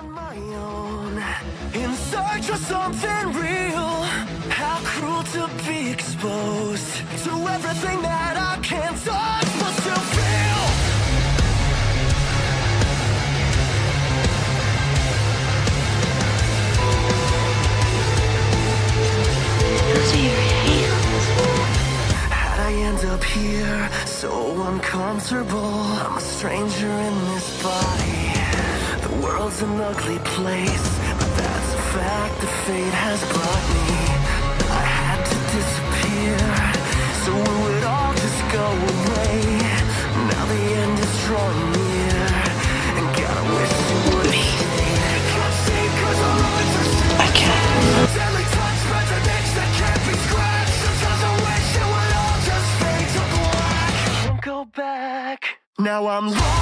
on my own, in search of something real. How cruel to be exposed to everything that I can't touch but still feel. Those are your hands. How'd I end up here, so uncomfortable? I'm a stranger in this body. The world's an ugly place, but that's a fact that fate has brought me. I had to disappear, so it would all just go away. Now the end is drawing near, and God, I wish you would stay. Can't see 'cause our minds are still. I can't. Deadly touch, but the next that can't be scratched. Sometimes I wish it would all just fade to black. Can't go back. Now I'm lost.